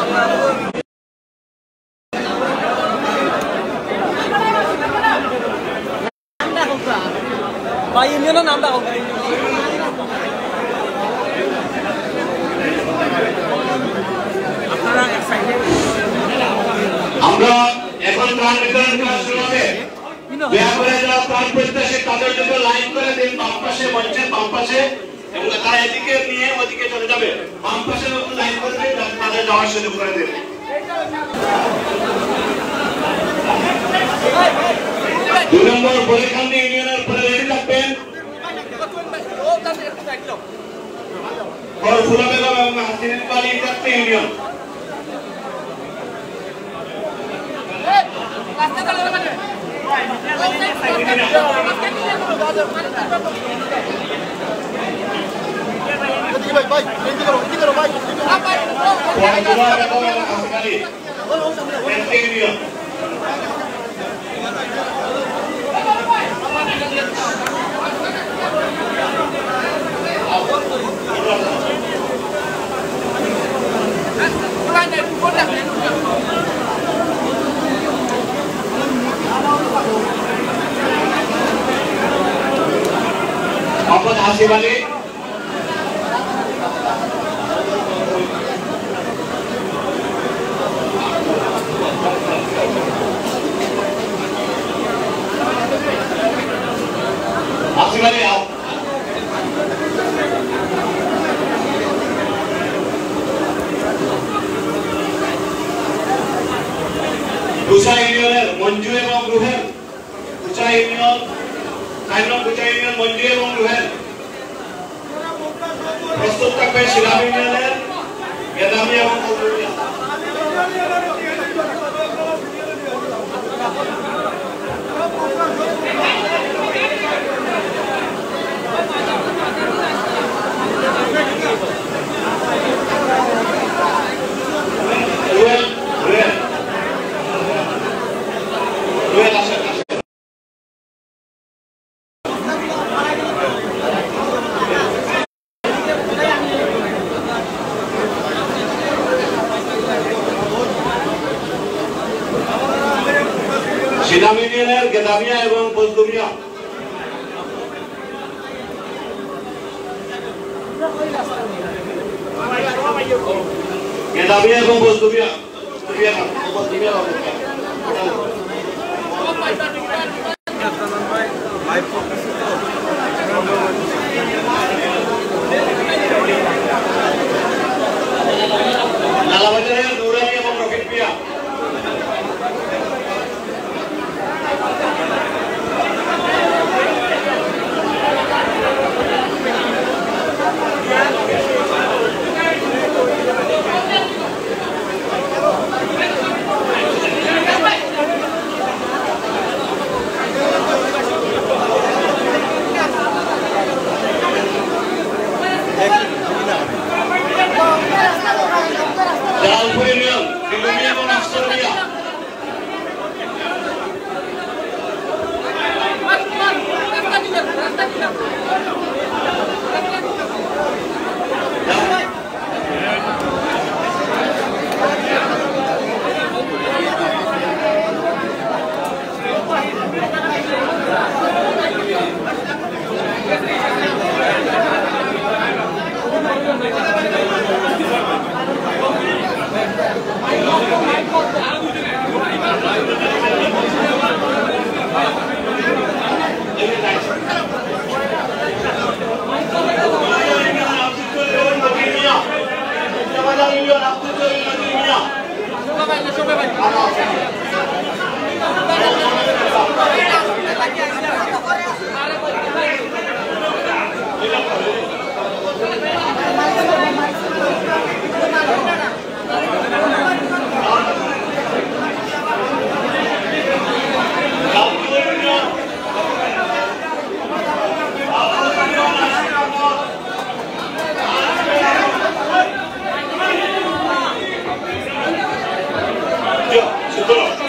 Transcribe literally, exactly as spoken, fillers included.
ভাই ইউনিয়নের নামটা হোক আপনারা এক সাইডে আমরা এখন ত্রাণ বিতরণ কাজ শুরু হবে দয়া করে যারা ত্রাণ প্রত্যাশী তাদের জন্য লাইন করে দিন বাম পাশে মঞ্চের বাম পাশে এবং তারা এদিকে নিয়ে ওদিকে চলে যাবে বাম পাশে লাইন করে দিন তাদের যাওয়ার সুযোগ করে দিন দুই নম্বর বরিখান্দি ইউনিয়নের পরে রেডি থাকবেন और फुला बेगम এবং হাসিন বালি থাকতে ইউনিয়ন রাস্তা চালানো মানে ভাই ভাই এন্টি করো এন্টি করো ভাই ফুলা বেগম এবং হাসিন বালি থাকতে ইউনিয়ন मोहम्मद हासिब अली हासिब अली आओ कुचा यूनियन मंजू एवं रुहेल कुचा यूनियन কাইনম কুচা ইউনিয়ন মঞ্জু এবং রুহেল প্রস্তুত থাকবে শিলাম ইউনিয়নের গেদামি এবং কৌতুলিয়া রুহেল রুহেল রুহেল আসেন শিলাম ইউনিয়নের গেদামিয়া এবং বজদুমিয়া গেদামিয়া এবং বজদুমিয়া লালাবাজারের নুরানি এবং রফিক মিয়া জালালপুর ইউনিয়ন বিলুমিয়া এবং আফসরিয়া Yo,